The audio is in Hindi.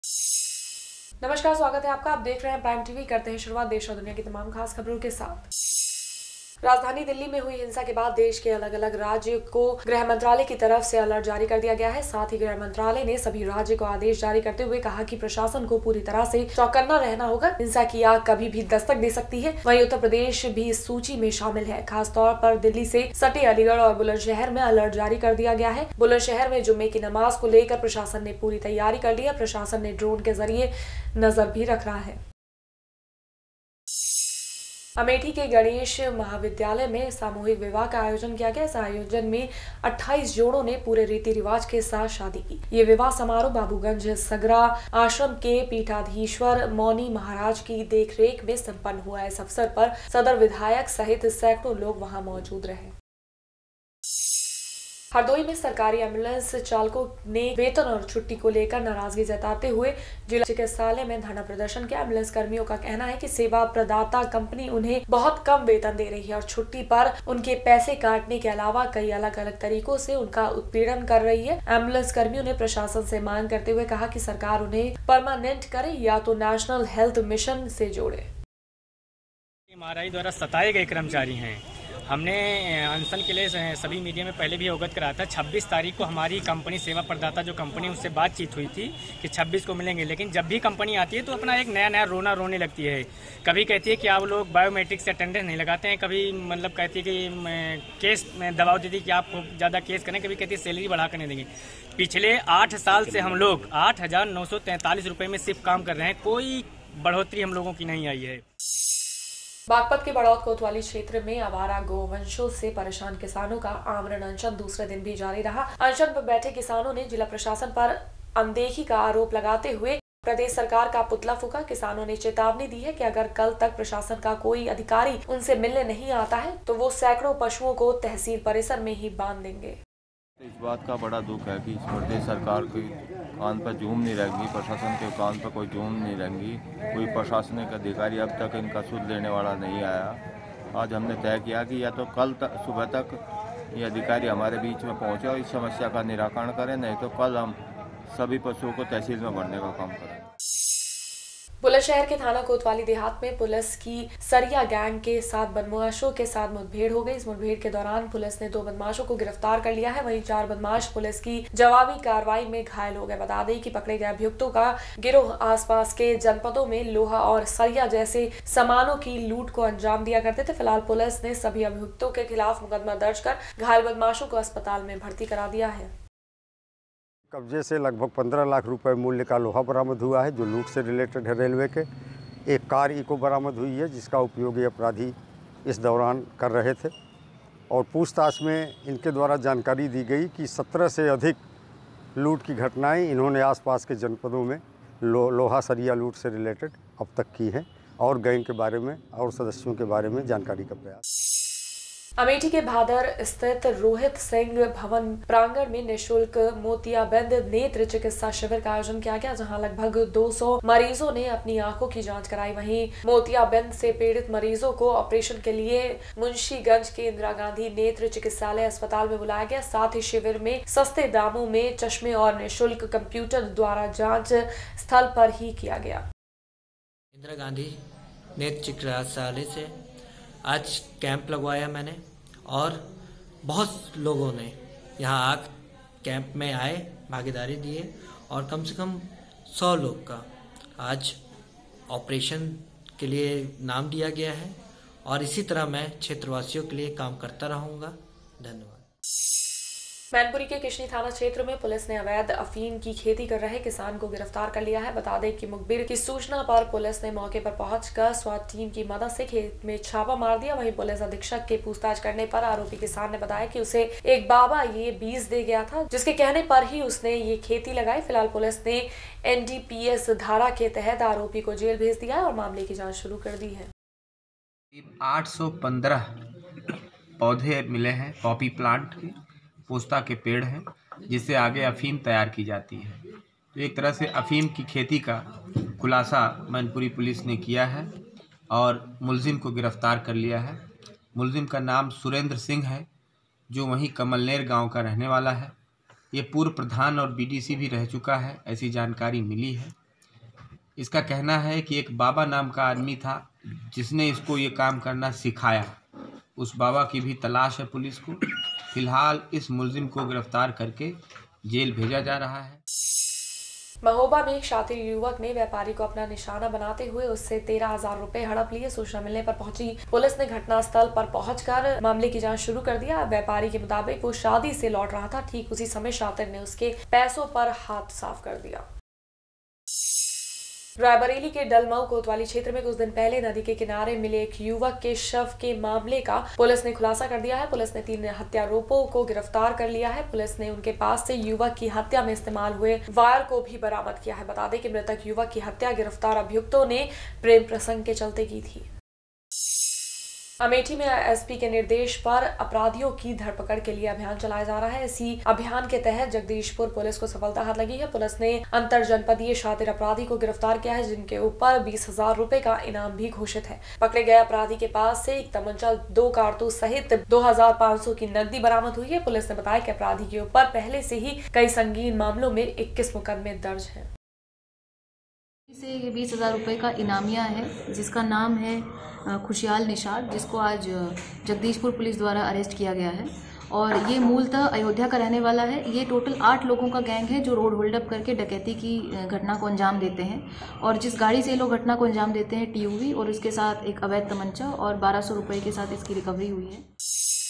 नमस्कार, स्वागत है आपका। आप देख रहे हैं प्राइम टीवी। करते हैं शुरुआत देश और दुनिया की तमाम खास खबरों के साथ। राजधानी दिल्ली में हुई हिंसा के बाद देश के अलग अलग राज्य को गृह मंत्रालय की तरफ से अलर्ट जारी कर दिया गया है। साथ ही गृह मंत्रालय ने सभी राज्य को आदेश जारी करते हुए कहा कि प्रशासन को पूरी तरह से चौकन्ना रहना होगा। हिंसा की आग कभी भी दस्तक दे सकती है। वहीं उत्तर प्रदेश भी इस सूची में शामिल है। खासतौर पर दिल्ली से सटे अलीगढ़ और बुलंदशहर में अलर्ट जारी कर दिया गया है। बुलंदशहर में जुम्मे की नमाज को लेकर प्रशासन ने पूरी तैयारी कर ली है। प्रशासन ने ड्रोन के जरिए नजर भी रख रहा है। अमेठी के गणेश महाविद्यालय में सामूहिक विवाह का आयोजन किया गया। इस आयोजन में 28 जोड़ों ने पूरे रीति रिवाज के साथ शादी की। ये विवाह समारोह बाबूगंज सगरा आश्रम के पीठाधीश्वर मौनी महाराज की देखरेख में संपन्न हुआ। इस अवसर पर सदर विधायक सहित सैकड़ों लोग वहां मौजूद रहे। हरदोई में सरकारी एम्बुलेंस चालकों ने वेतन और छुट्टी को लेकर नाराजगी जताते हुए जिला चिकित्सालय में धरना प्रदर्शन किया। एम्बुलेंस कर्मियों का कहना है कि सेवा प्रदाता कंपनी उन्हें बहुत कम वेतन दे रही है और छुट्टी पर उनके पैसे काटने के अलावा कई अलग अलग तरीकों से उनका उत्पीड़न कर रही है। एम्बुलेंस कर्मियों ने प्रशासन से मांग करते हुए कहा कि सरकार उन्हें परमानेंट करे या तो नेशनल हेल्थ मिशन से जोड़े। MRI द्वारा सताए गए कर्मचारी हैं। हमने अनशन के लिए सभी मीडिया में पहले भी अवगत कराया था। 26 तारीख को हमारी कंपनी सेवा प्रदाता जो कंपनी उससे बातचीत हुई थी कि 26 को मिलेंगे, लेकिन जब भी कंपनी आती है तो अपना एक नया रोना रोने लगती है। कभी कहती है कि आप लोग बायोमेट्रिक से अटेंडेंस नहीं लगाते हैं, कभी मतलब कहती है कि केस में दबाव देती है कि आप ज़्यादा केस करें, कभी कहती है सैलरी बढ़ा कर नहीं देंगे। पिछले 8 साल से हम लोग 8,943 रुपये में सिर्फ काम कर रहे हैं, कोई बढ़ोतरी हम लोगों की नहीं आई है। बागपत के बड़ौद कोतवाली क्षेत्र में आवारा गोवंशों से परेशान किसानों का आमरण अनशन दूसरे दिन भी जारी रहा। अनशन पर बैठे किसानों ने जिला प्रशासन पर अनदेखी का आरोप लगाते हुए प्रदेश सरकार का पुतला फूंका। किसानों ने चेतावनी दी है कि अगर कल तक प्रशासन का कोई अधिकारी उनसे मिलने नहीं आता है तो वो सैकड़ों पशुओं को तहसील परिसर में ही बांध देंगे। इस बात का बड़ा दुख है कि प्रदेश सरकार की कान पर जूम नहीं रहेंगी, प्रशासन के कान पर कोई जूम नहीं रहेंगी। कोई प्रशासनिक अधिकारी अब तक इनका सुध लेने वाला नहीं आया। आज हमने तय किया कि या तो कल तक सुबह तक ये अधिकारी हमारे बीच में पहुँचे और इस समस्या का निराकरण करें, नहीं तो कल हम सभी पशुओं को तहसील में भरने का काम करें। बुलंदशहर के थाना कोतवाली देहात में पुलिस की सरिया गैंग के साथ बदमाशों के साथ मुठभेड़ हो गई। इस मुठभेड़ के दौरान पुलिस ने 2 बदमाशों को गिरफ्तार कर लिया है। वहीं 4 बदमाश पुलिस की जवाबी कार्रवाई में घायल हो गए। बता दें कि पकड़े गए अभियुक्तों का गिरोह आसपास के जनपदों में लोहा और सरिया जैसे सामानों की लूट को अंजाम दिया करते थे। फिलहाल पुलिस ने सभी अभियुक्तों के खिलाफ मुकदमा दर्ज कर घायल बदमाशों को अस्पताल में भर्ती करा दिया है। कब्जे से लगभग 15 लाख रुपए मूल्य का लोहा बरामद हुआ है जो लूट से रिलेटेड है रेलवे के। एक कार इको बरामद हुई है जिसका उपयोग ये अपराधी इस दौरान कर रहे थे और पूछताछ में इनके द्वारा जानकारी दी गई कि 17 से अधिक लूट की घटनाएं इन्होंने आसपास के जनपदों में लोहा सरिया लूट से रिलेटेड अब तक की हैं और गैंग के बारे में और सदस्यों के बारे में जानकारी का प्रयास। अमेठी के भादर स्थित रोहित सिंह भवन प्रांगण में निःशुल्क मोतियाबिंद नेत्र चिकित्सा शिविर का आयोजन किया गया, जहां लगभग 200 मरीजों ने अपनी आंखों की जांच कराई। वहीं मोतियाबिंद से पीड़ित मरीजों को ऑपरेशन के लिए मुंशीगंज के इंदिरा गांधी नेत्र चिकित्सालय अस्पताल में बुलाया गया। साथ ही शिविर में सस्ते दामों में चश्मे और निःशुल्क कंप्यूटर द्वारा जाँच स्थल पर ही किया गया। इंदिरा गांधी नेत्र चिकित्सालय से आज कैंप लगवाया मैंने और बहुत लोगों ने यहाँ कैंप में आए, भागीदारी दिए और कम से कम 100 लोग का आज ऑपरेशन के लिए नाम दिया गया है और इसी तरह मैं क्षेत्रवासियों के लिए काम करता रहूँगा। धन्यवाद। मैनपुरी के किशनी थाना क्षेत्र में पुलिस ने अवैध अफीम की खेती कर रहे किसान को गिरफ्तार कर लिया है। बता दें कि मुखबिर की सूचना पर पुलिस ने मौके पर पहुंचकर स्वाट टीम की मदद से खेत में छापा मार दिया। वहीं पुलिस अधीक्षक के पूछताछ करने पर आरोपी किसान ने बताया कि उसे एक बाबा ये बीज दे गया था, जिसके कहने पर ही उसने ये खेती लगाई। फिलहाल पुलिस ने NDPS धारा के तहत आरोपी को जेल भेज दिया है और मामले की जाँच शुरू कर दी है। 815 पौधे मिले हैं, पॉपी प्लांट के पोस्ता के पेड़ हैं, जिससे आगे अफीम तैयार की जाती है। तो एक तरह से अफीम की खेती का खुलासा मैनपुरी पुलिस ने किया है और मुलजिम को गिरफ्तार कर लिया है। मुलजिम का नाम सुरेंद्र सिंह है, जो वहीं कमलनेर गांव का रहने वाला है। ये पूर्व प्रधान और BDC भी रह चुका है, ऐसी जानकारी मिली है। इसका कहना है कि एक बाबा नाम का आदमी था जिसने इसको ये काम करना सिखाया। उस बाबा की भी तलाश है पुलिस को। फिलहाल इस मुलजिम को गिरफ्तार करके जेल भेजा जा रहा है। महोबा में एक शातिर युवक ने व्यापारी को अपना निशाना बनाते हुए उससे 13,000 रुपए हड़प लिए। सूचना मिलने पर पहुंची पुलिस ने घटनास्थल पर पहुंचकर मामले की जांच शुरू कर दिया। व्यापारी के मुताबिक वो शादी से लौट रहा था। ठीक उसी समय शातिर ने उसके पैसों पर हाथ साफ कर दिया। रायबरेली के डलमऊ कोतवाली क्षेत्र में कुछ दिन पहले नदी के किनारे मिले एक युवक के शव के मामले का पुलिस ने खुलासा कर दिया है। पुलिस ने 3 हत्यारोपियों को गिरफ्तार कर लिया है। पुलिस ने उनके पास से युवक की हत्या में इस्तेमाल हुए वायर को भी बरामद किया है। बता दें कि मृतक युवक की हत्या गिरफ्तार अभियुक्तों ने प्रेम प्रसंग के चलते की थी। अमेठी में एसपी के निर्देश पर अपराधियों की धरपकड़ के लिए अभियान चलाया जा रहा है। इसी अभियान के तहत जगदीशपुर पुलिस को सफलता हाथ लगी है। पुलिस ने अंतर जनपदीय शातिर अपराधी को गिरफ्तार किया है, जिनके ऊपर 20,000 रुपए का इनाम भी घोषित है। पकड़े गए अपराधी के पास से एक तमंचा, 2 कारतूस सहित 2,500 की नकदी बरामद हुई है। पुलिस ने बताया कि अपराधी के ऊपर पहले से ही कई संगीन मामलों में 21 मुकदमे दर्ज है। से 20,000 रुपये का इनामिया है, जिसका नाम है खुशहाल निषाद, जिसको आज जगदीशपुर पुलिस द्वारा अरेस्ट किया गया है। और ये मूलतः अयोध्या का रहने वाला है। ये टोटल 8 लोगों का गैंग है जो रोड होल्डअप करके डकैती की घटना को अंजाम देते हैं। और जिस गाड़ी से ये लोग घटना को अंजाम देते हैं TUV, और इसके साथ एक अवैध तमंचा और 1,200 रुपये के साथ इसकी रिकवरी हुई है।